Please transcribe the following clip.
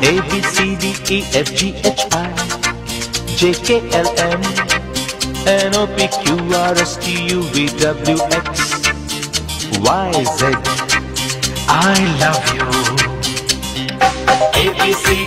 A B C D E F G H I J K L M N O P Q R S T U V W X Y Z. I love you. A B C